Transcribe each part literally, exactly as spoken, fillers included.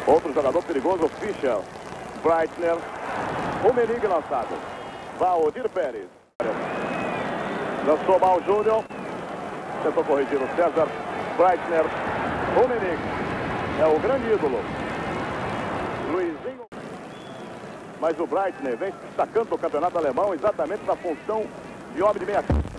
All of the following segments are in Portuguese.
Outro jogador perigoso, Fischer. Breitner. Rummenigge lançado. Valdir Pérez. Lançou mal o Júnior. Tentou corrigir o César. Breitner. Rummenigge. É o grande ídolo. Luizinho. Mas o Breitner vem se destacando no campeonato alemão exatamente na função de homem de meia cancha.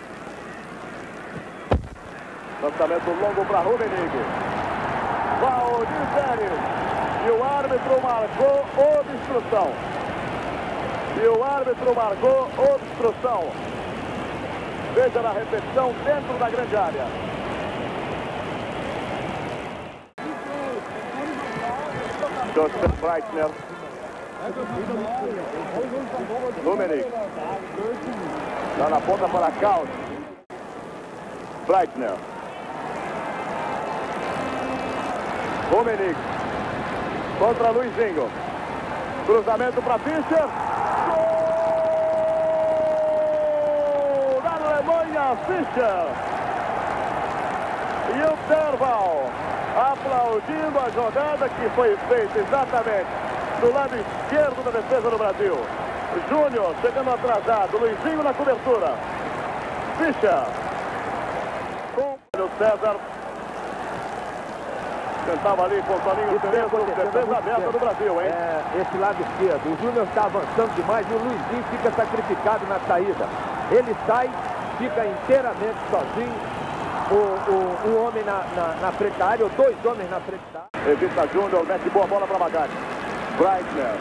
Lançamento longo para Rummenigge. Valdir Pérez. E o árbitro marcou obstrução. E o árbitro marcou obstrução. Veja na repetição dentro da grande área. Joseph Breitner. Rummenigge. Está na ponta para Kaut. Breitner. Rummenigge. Contra Luizinho. Cruzamento para Fischer. Gol da Alemanha, Fischer. E o Derval aplaudindo a jogada que foi feita exatamente do lado esquerdo da defesa do Brasil. Júnior chegando atrasado. Luizinho na cobertura. Fischer. Com o César. Tentava ali com o Toninho Cerezo, defesa aberta do Brasil, hein? É, esse lado esquerdo. O Júnior está avançando demais e o Luizinho fica sacrificado na saída. Ele sai, fica inteiramente sozinho. O, o, um homem na, na, na frente da área, ou dois homens na frente da área. Evita Júnior, mete boa bola para Magari. Breitner.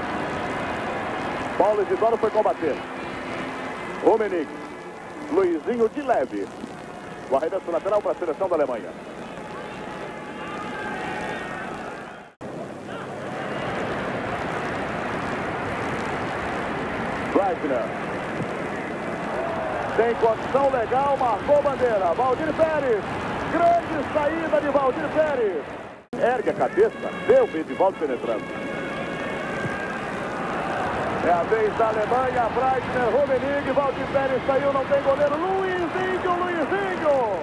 Paulo Isidoro foi combater. Rummenigge. Luizinho de leve. O arremesso lateral para a seleção da Alemanha. Breitner. Tem condição legal, marcou bandeira. Valdir Pérez. Grande saída de Valdir Pérez. Ergue a cabeça, vê o Bedivaldo penetrando. É a vez da Alemanha. Breitner, Rummenigge, Valdir Pérez saiu, não tem goleiro. Luizinho, Luizinho.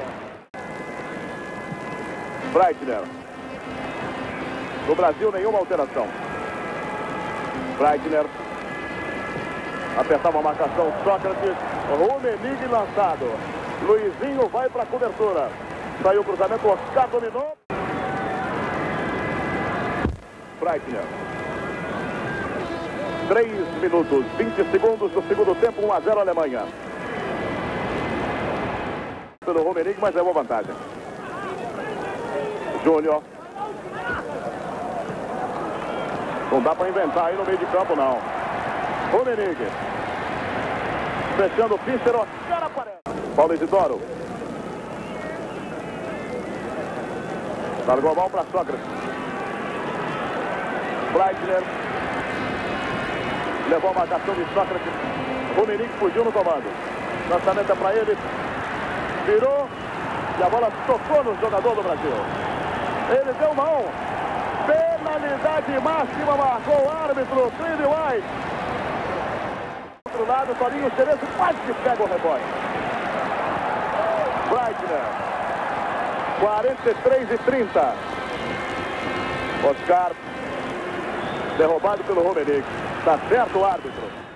Breitner. No Brasil, nenhuma alteração. Breitner. Apertava a marcação, Sócrates. Rummenigge lançado. Luizinho vai para a cobertura. Saiu o cruzamento, Oscar dominou. Breitner. três minutos, vinte segundos do segundo tempo, um a zero Alemanha. Pelo Rummenigge, mas é uma vantagem. Júnior. Não dá para inventar aí no meio de campo, não. Rummenigge. Fechando o Fischer, Oscar aparece. Paulo Isidoro. Largou a mão para Sócrates. Breitner. Levou a marcação de Sócrates. Rummenigge fugiu no comando. Lançamento é para ele. Virou. E a bola tocou no jogador do Brasil. Ele deu mão. Penalidade máxima, marcou o árbitro. Clive White. Do outro lado, Toninho Cerezo quase que pega o rebote. Breitner. quarenta e três e trinta. Oscar. Derrubado pelo Rummenigge. Tá certo o árbitro.